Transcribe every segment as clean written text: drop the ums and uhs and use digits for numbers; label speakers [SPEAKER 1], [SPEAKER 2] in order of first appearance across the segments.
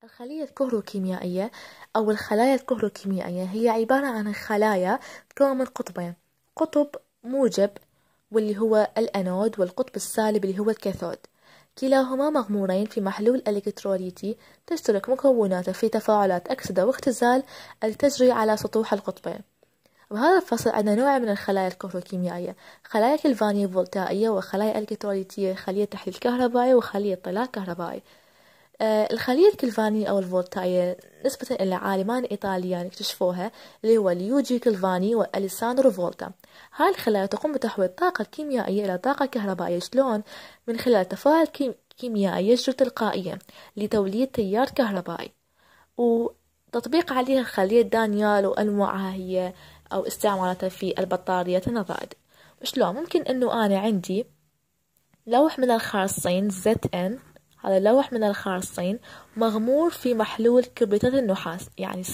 [SPEAKER 1] الخلية الكهروكيميائية أو الخلايا الكهروكيميائية هي عبارة عن خلايا تتكون من قطبين، قطب موجب واللي هو الأنود، والقطب السالب اللي هو الكاثود، كلاهما مغمورين في محلول إلكتروليتي تشترك مكوناته في تفاعلات أكسدة واختزال التي تجري على سطوح القطبين. وهذا الفصل عندنا نوع من الخلايا الكهروكيميائية: خلايا كلفانية فولتائية، وخلايا إلكتروليتية، خلية تحليل كهربائي، وخلية طلاء كهربائي. الخلية الكلفانية أو الفولتائية نسبة إلى عالمان إيطاليان اكتشفوها، اللي هو ليوجي كلفاني وأليساندرو فولتا. هاي الخلايا تقوم بتحويل الطاقة الكيميائية إلى طاقة كهربائية. شلون؟ من خلال تفاعل كيميائي يجري تلقائيا لتوليد تيار كهربائي، وتطبيق عليها خلية دانيال وأنواعها هي أو استعمالاتها في البطاريات النظائر. وشلون؟ ممكن إنه أنا عندي لوح من الخارصين ZN، هذا لوح من الخارصين مغمور في محلول كبريتات النحاس يعني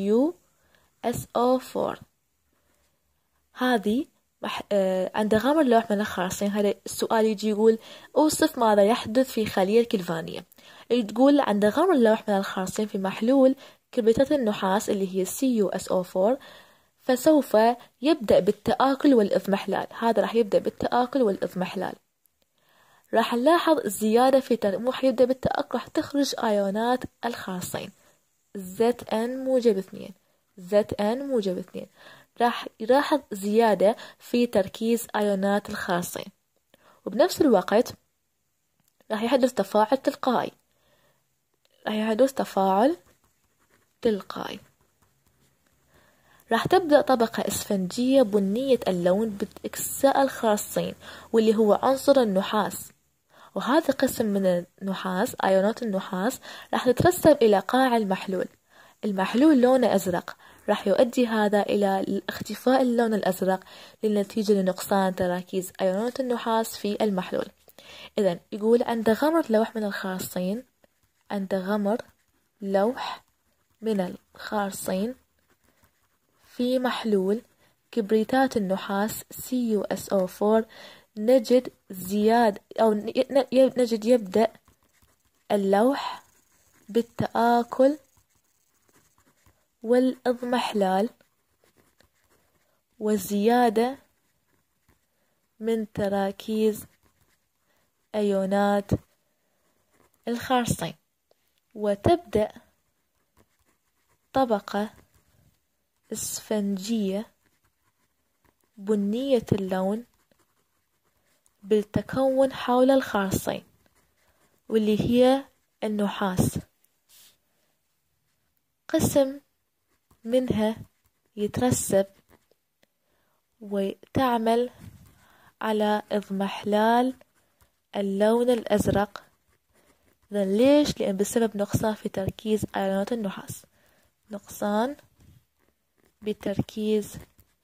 [SPEAKER 1] CuSO4. هذه عند غمر لوح من الخارصين، هذا السؤال يجي يقول أوصف ماذا يحدث في خلية الكلفانية. تقول عند غمر لوح من الخارصين في محلول كبريتات النحاس اللي هي CuSO4 فسوف يبدأ بالتآكل والإضمحلال. هذا راح يبدأ بالتآكل والإضمحلال. راح نلاحظ زيادة في مو حيبدأ بالتآكل، راح تخرج أيونات الخارصين ZN موجب 2 ZN موجب 2. راح يلاحظ زيادة في تركيز أيونات الخارصين، وبنفس الوقت راح يحدث تفاعل تلقائي. راح تبدأ طبقة إسفنجية بنية اللون بإكساء الخارصين واللي هو عنصر النحاس، وهذا قسم من النحاس أيونات النحاس راح تترسب إلى قاع المحلول لونه أزرق. راح يؤدي هذا إلى اختفاء اللون الأزرق للنتيجة لنقصان تراكيز أيونات النحاس في المحلول. إذن يقول عند غمر لوح من الخارصين في محلول كبريتات النحاس CuSO4 نجد يبدأ اللوح بالتآكل والإضمحلال وزيادة من تراكيز أيونات الخارصين، وتبدأ طبقة إسفنجية بنية اللون بالتكون حول الخارصين واللي هي النحاس. قسم منها يترسب وتعمل على إضمحلال اللون الأزرق. ليش؟ لأن بسبب نقصان في تركيز أيونات النحاس، نقصان بتركيز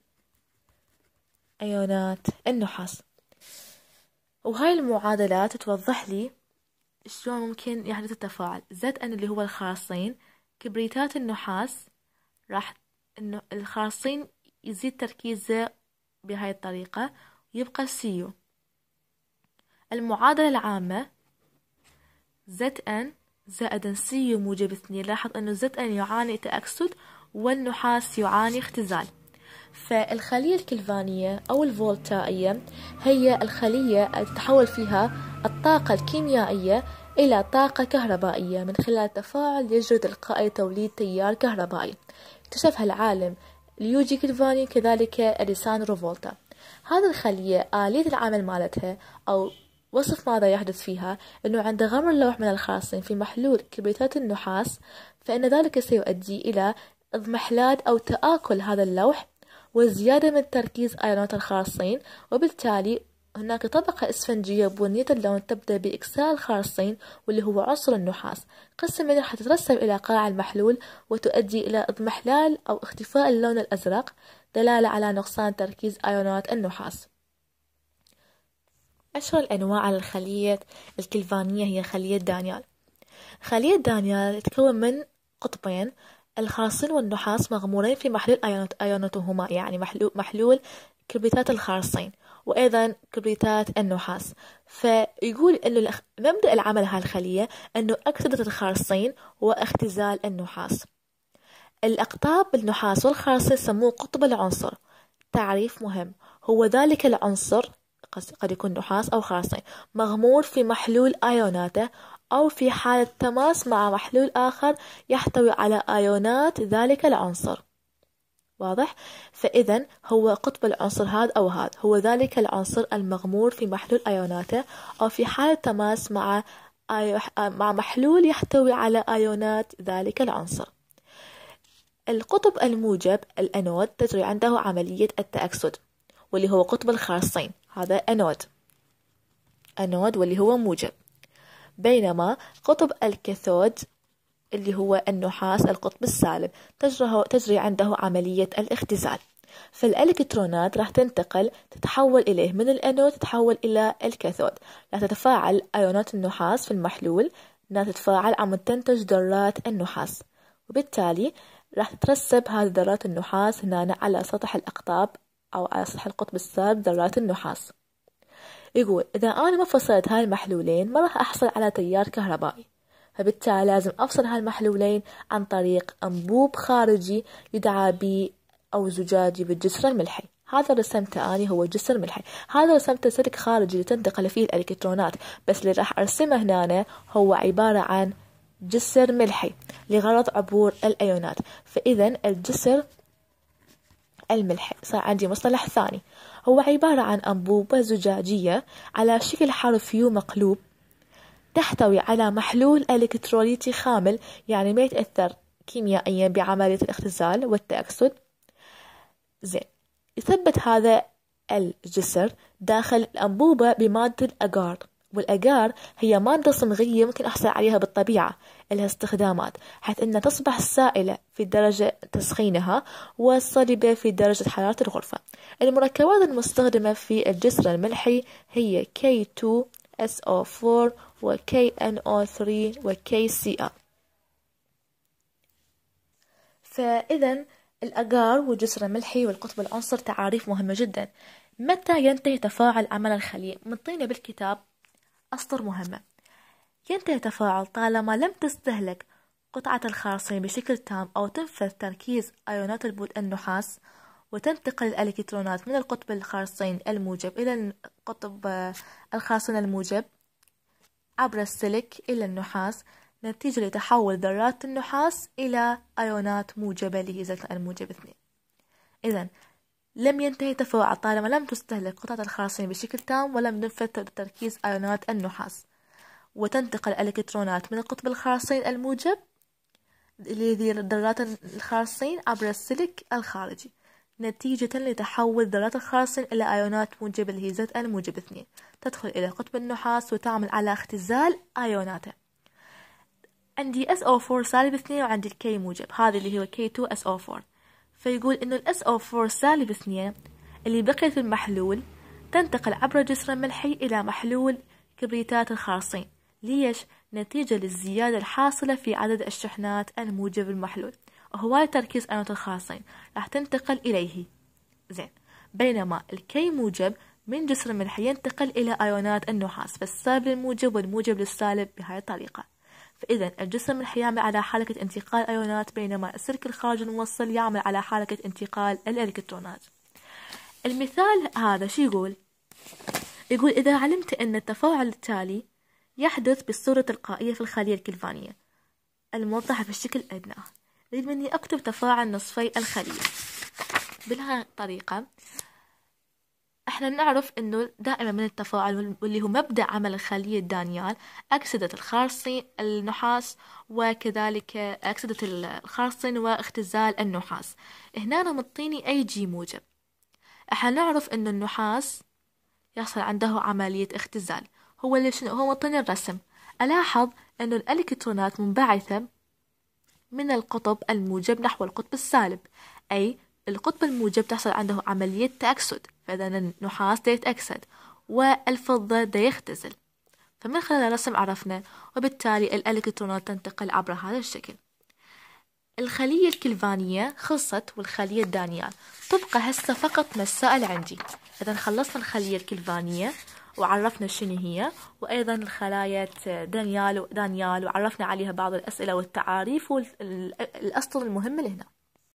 [SPEAKER 1] أيونات النحاس. وهاي المعادلات توضح لي شلون ممكن يحدث التفاعل. ZN اللي هو الخارصين، كبريتات النحاس راح إنه الخارصين يزيد تركيزه بهاي الطريقة ويبقى CU. المعادلة العامة ZN زائد CU موجب 2. لاحظ إنه ZN يعاني تأكسد والنحاس يعاني اختزال. فالخلية الكلفانية أو الفولتائية هي الخلية اللي تتحول فيها الطاقة الكيميائية إلى طاقة كهربائية من خلال تفاعل يجري تلقائي توليد تيار كهربائي. اكتشفها العالم ليوجي كلفاني كذلك أليساندرو فولتا. هذه الخلية آلية العمل مالتها أو وصف ماذا يحدث فيها أنه عند غمر اللوح من الخارصين في محلول كبريتات النحاس فإن ذلك سيؤدي إلى اضمحلال أو تآكل هذا اللوح وزيادة من تركيز أيونات الخارصين، وبالتالي هناك طبقة إسفنجية بنية اللون تبدأ بإكساء الخارصين واللي هو عنصر النحاس. قسم منها حتترسب إلى قاع المحلول وتؤدي إلى اضمحلال أو اختفاء اللون الأزرق دلالة على نقصان تركيز أيونات النحاس. أشهر الأنواع للخلية الكلفانية هي خلية دانيال. خلية دانيال تتكون من قطبين، الخارصين والنحاس مغمورين في محلول أيوناتهما يعني محلول كبريتات الخارصين وأيضا كبريتات النحاس. فيقول إنه مبدأ العمل هالخلية إنه أكسدة الخارصين واختزال النحاس. الأقطاب النحاس والخارصين يسموه قطب العنصر. تعريف مهم: هو ذلك العنصر قد يكون نحاس أو خارصين مغمور في محلول أيوناته أو في حالة تماس مع محلول آخر يحتوي على أيونات ذلك العنصر. واضح؟ فإذا هو قطب العنصر هذا أو هذا هو ذلك العنصر المغمور في محلول أيوناته أو في حالة تماس مع محلول يحتوي على أيونات ذلك العنصر. القطب الموجب الأنود تجري عنده عملية التأكسد واللي هو قطب الخارصين، هذا أنود واللي هو موجب. بينما قطب الكاثود اللي هو النحاس القطب السالب تجري عنده عملية الاختزال. فالإلكترونات راح تتحول إليه من الأنود تتحول إلى الكاثود. راح تتفاعل أيونات النحاس في المحلول انها تتفاعل عم تنتج ذرات النحاس، وبالتالي راح تترسب هذه ذرات النحاس هنا على سطح الأقطاب أو على سطح القطب السالب ذرات النحاس. يقول إذا أنا ما فصلت هاي المحلولين ما راح أحصل على تيار كهربائي، فبالتالي لازم أفصل هالمحلولين عن طريق أنبوب خارجي يدعى ب أو زجاجي بالجسر الملحي. هذا رسمته أنا هو جسر ملحي، هذا رسمته سلك خارجي لتنتقل فيه الإلكترونات، بس اللي راح أرسمه هنا هو عبارة عن جسر ملحي لغرض عبور الأيونات. فإذا الجسر الملحي صار عندي مصطلح ثاني، هو عبارة عن أنبوبة زجاجية على شكل حرف يو مقلوب تحتوي على محلول إلكتروليتي خامل، يعني ما يتأثر كيميائيا بعملية الاختزال والتأكسد. زين، يثبت هذا الجسر داخل الأنبوبة بمادة الأجار، والأجار هي مادة صمغية ممكن أحصل عليها بالطبيعة، لها استخدامات حيث أنها تصبح سائلة في درجة تسخينها وصلبة في درجة حرارة الغرفة. المركبات المستخدمة في الجسر الملحي هي K2SO4 و KNO3 و KCl. فإذا الأجار والجسر الملحي والقطب العنصر تعاريف مهمة جدا. متى ينتهي تفاعل عمل الخلية؟ منطينا بالكتاب أسطر مهمة. ينتهي التفاعل طالما لم تستهلك قطعة الخارصين بشكل تام أو تنفذ تركيز أيونات النحاس وتنتقل الإلكترونات من القطب الخارصين الموجب إلى القطب الخارصين الموجب عبر السلك إلى النحاس نتيجة لتحول ذرات النحاس إلى أيونات موجبة اللي هي زي الموجب 2. إذن لم ينتهي التفاعل طالما لم تستهلك قطعة الخارصين بشكل تام ولم ينفذ تركيز أيونات النحاس وتنتقل الإلكترونات من القطب الخارصين الموجب اللي هي ذرات الخارصين عبر السلك الخارجي نتيجة لتحول ذرات الخارصين إلى أيونات موجبة اللي هي زد الموجب 2 تدخل إلى قطب النحاس وتعمل على اختزال أيوناته. عندي SO4 سالب 2 وعندي الكي موجب، هذا اللي هو K2SO4. فيقول إنه ال SO4 سالب 2 اللي بقيت في المحلول تنتقل عبر جسر ملحي إلى محلول كبريتات الخارصين. ليش؟ نتيجة للزيادة الحاصلة في عدد الشحنات الموجب المحلول، وهو تركيز أيونات الخارصين راح تنتقل إليه. زين، بينما الكي موجب من جسر الملحي ينتقل إلى أيونات النحاس، فالسالب للموجب والموجب للسالب بهذه الطريقة. فإذا الجسر الملحي يعمل على حركة انتقال أيونات، بينما السلك الخارجي الموصل يعمل على حركة انتقال الإلكترونات. المثال هذا شو يقول؟ يقول إذا علمت أن التفاعل التالي يحدث بصورة تلقائية في الخلية الكلفانية الموضحة في الشكل الأدنى، يريد مني أكتب تفاعل نصفي الخلية. بهذه الطريقة احنا نعرف انه دائما من التفاعل واللي هو مبدأ عمل الخلية دانيال أكسدة الخارصين النحاس وكذلك أكسدة الخارصين واختزال النحاس. هنا أنا مطيني أي جي موجب، احنا نعرف انه النحاس يحصل عنده عملية اختزال، هو اللي شنو هو مطيني الرسم. ألاحظ انه الإلكترونات منبعثة من القطب الموجب نحو القطب السالب، أي القطب الموجب تحصل عنده عملية تأكسد، فإذا النحاس دا يتأكسد والفضة دا يختزل، فمن خلال الرسم عرفنا، وبالتالي الإلكترونات تنتقل عبر هذا الشكل. الخلية الكلفانية خلصت والخلية دانيال، تبقى هسه فقط مسائل عندي. إذا خلصنا الخلية الكلفانية وعرفنا شنو هي، وأيضا الخلايا دانيال وعرفنا عليها بعض الأسئلة والتعاريف والأسطر المهمة لهنا.